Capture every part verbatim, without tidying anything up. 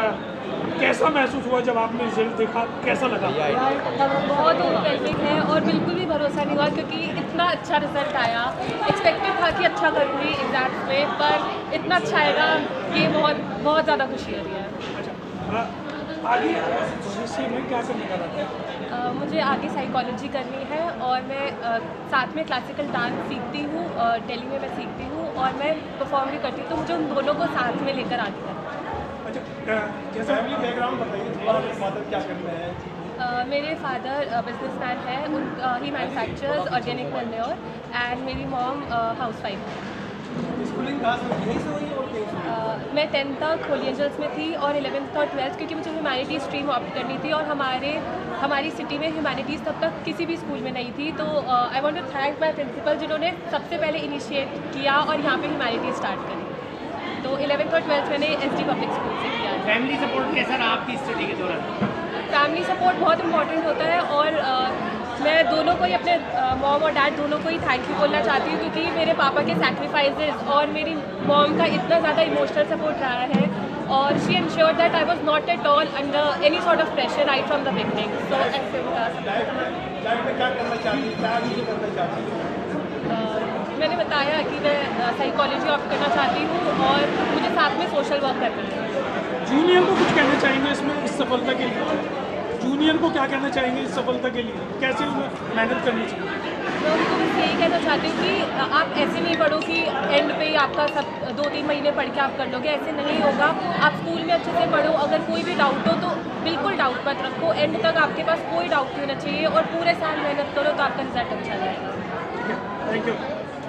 कैसा महसूस हुआ जब आपने रिजल्ट देखा, कैसा लगा? बहुत ओवरवेलमिंग है और बिल्कुल भी भरोसा नहीं हुआ क्योंकि इतना अच्छा रिजल्ट आया। एक्सपेक्टेड था कि अच्छा करूँगी एग्जाम्स में, पर इतना अच्छा आएगा ये बहुत बहुत ज़्यादा खुशी हो रही है। अच्छा, आगे भविष्य में क्या करने का रहता है? Uh, मुझे आगे साइकोलॉजी करनी है और मैं uh, साथ में क्लासिकल डांस सीखती हूँ, uh, दिल्ली में मैं सीखती हूँ और मैं परफॉर्म भी करती हूँ, तो मुझे उन दोनों को साथ में लेकर आगे करना है। अच्छा, जैसा फैमिली बैकग्राउंड बताइए, और फादर क्या करते हैं? uh, मेरे फादर बिजनेसमैन है, उन ही मैन्युफैक्चर्स ऑर्गेनिक मैन्योर एंड मेरी मॉम हाउस वाइफ है। स्कूलिंग क्लास में यहीं से हुई और कहीं से? Uh, मैं टेंथ तक होली एंजल्स में थी और इलेवेंथ और ट्वेल्थ क्योंकि मुझे ह्यूमैनिटीज़ स्ट्रीम ऑप्ट करनी थी और हमारे हमारी सिटी में ह्यूमैनिटीज़ तब तक किसी भी स्कूल में नहीं थी, तो I want to thank my principal जिन्होंने सबसे पहले इनिशिएट किया और यहाँ पे ह्यूमैनिटीज़ स्टार्ट करी। तो इलेवेंथ और ट्वेल्थ मैंने एसडी पब्लिक स्कूल से किया। फैमिली सपोर्ट कैसा रहा आपकी स्टडी के दौरान? फैमिली सपोर्ट बहुत इंपॉर्टेंट होता है और uh, मैं दोनों को ही, अपने मॉम और डैड दोनों को ही थैंक यू बोलना चाहती हूँ क्योंकि मेरे पापा के सैक्रिफाइसेस और मेरी मॉम का इतना ज़्यादा इमोशनल सपोर्ट रहा है और she ensured that I was not at all under any sort of pressure right from the beginning. So ऐसे उनका मैंने बताया कि मैं साइकोलॉजी ऑप्ट करना चाहती हूँ और मुझे साथ में सोशल वर्क करना है। जूनियर को कुछ कहना चाहेंगे इसमें, इस सफलता के लिए? जूनियर को क्या कहना चाहेंगे इस सफलता के लिए, कैसे मेहनत करनी चाहिए? मैं उनको बस यही कहना चाहती हूँ कि आप ऐसे नहीं पढ़ो कि एंड पे ही आपका सब दो तीन महीने पढ़ के आप कर लोगे, ऐसे नहीं होगा। आप स्कूल में अच्छे से पढ़ो, अगर कोई भी डाउट हो तो बिल्कुल डाउट मत रखो, एंड तक आपके पास कोई डाउट नहीं होना चाहिए और पूरे साल मेहनत करो तो आपका रिजल्ट अच्छा जाएगा। Thank you.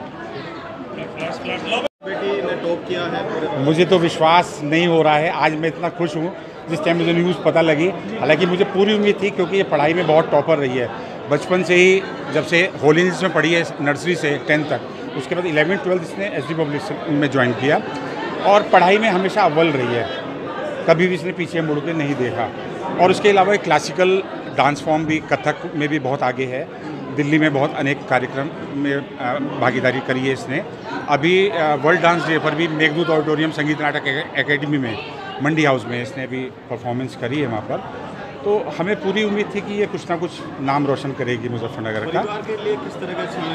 बेटी ने टॉप किया है। मुझे तो विश्वास नहीं हो रहा है, आज मैं इतना खुश हूँ जिस टाइम मुझे न्यूज़ पता लगी। हालांकि मुझे पूरी उम्मीद थी क्योंकि ये पढ़ाई में बहुत टॉपर रही है बचपन से ही, जब से होली एंजल्स में पढ़ी है नर्सरी से टेंथ तक, उसके बाद इलेवन ट्वेल्थ इसने एसडी पब्लिक में ज्वाइन किया और पढ़ाई में हमेशा अव्वल रही है, कभी भी इसने पीछे मुड़ के नहीं देखा। और उसके अलावा एक क्लासिकल डांस फॉर्म भी, कथक में भी बहुत आगे है। दिल्ली में बहुत अनेक कार्यक्रम में भागीदारी करी है इसने। अभी वर्ल्ड डांस डे पर भी मेघदूत ऑडिटोरियम संगीत नाटक एकेडमी में मंडी हाउस में इसने भी परफॉर्मेंस करी है वहाँ पर। तो हमें पूरी उम्मीद थी कि ये कुछ ना कुछ नाम रोशन करेगी मुजफ्फरनगर का। परिवार के लिए किस तरह का?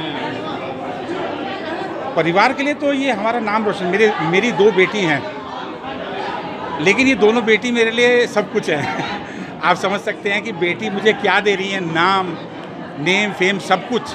परिवार के लिए तो ये हमारा नाम रोशन, मेरे मेरी दो बेटी हैं, लेकिन ये दोनों बेटी मेरे लिए सब कुछ है। आप समझ सकते हैं कि बेटी मुझे क्या दे रही है, नाम, नेम, फेम, सब कुछ।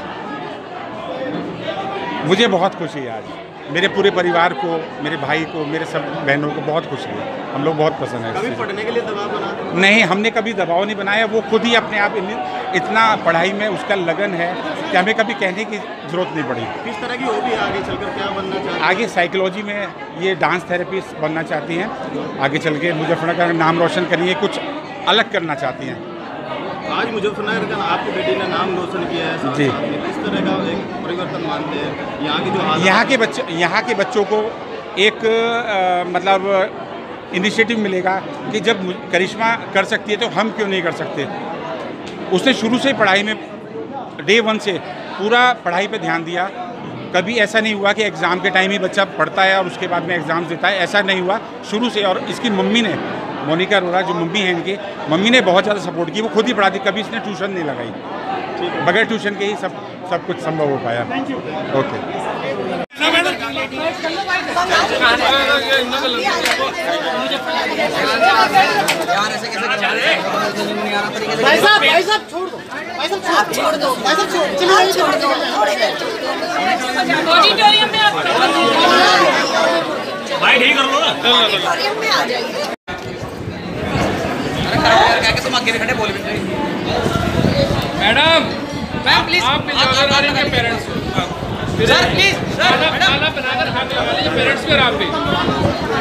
मुझे बहुत खुशी है आज, मेरे पूरे परिवार को, मेरे भाई को, मेरे सब बहनों को बहुत खुशी है। हम लोग बहुत पसंद है। कभी पढ़ने के लिए दबाव बना? नहीं, हमने कभी दबाव नहीं बनाया। वो खुद ही अपने आप इतना पढ़ाई में उसका लगन है कि हमें कभी कहने की ज़रूरत नहीं पड़ी। किस तरह की हॉबी है आगे चलकर, क्या बनना चाहती हैं? आगे साइकोलॉजी में ये डांस थेरेपिस्ट बनना चाहती हैं। आगे चल के मुजफ्फरनगर का नाम रोशन करिए, कुछ अलग करना चाहती हैं। आज मुजफ्फरनगर का आपकी बेटी ने नाम रोशन किया है जी। किस तरह का एक परिवर्तन मानते हैं यहाँ की जो हालत? यहाँ के बच्चे यहाँ के बच्चों को एक आ, मतलब इनिशिएटिव मिलेगा कि जब करिश्मा कर सकती है तो हम क्यों नहीं कर सकते। उसने शुरू से पढ़ाई में डे वन से पूरा पढ़ाई पे ध्यान दिया। कभी ऐसा नहीं हुआ कि एग्ज़ाम के टाइम ही बच्चा पढ़ता है और उसके बाद में एग्ज़ाम देता है, ऐसा नहीं हुआ शुरू से। और इसकी मम्मी ने, मोनिका अरोड़ा जो मम्मी है इनकी, मम्मी ने बहुत ज़्यादा सपोर्ट की। वो खुद ही पढ़ाती, कभी इसने ट्यूशन नहीं लगाई। बगैर ट्यूशन के ही सब सब कुछ संभव हो पाया। Thank you. ओके। भाई साहब, भाई साहब छोड़ दो, भाई साहब आप छोड़ दो, भाई साहब छोड़ चलो छोड़ दो, ऑडिटोरियम में आप भाई ठीक कर लो ना, ऑडिटोरियम में आ जाइए। अरे तुम आगे खड़े बोल भी मैडम, मैम प्लीज आप मिजाज के पेरेंट्स सर प्लीज सर खाना बनाकर खाने वाले जो पेरेंट्स के आप भी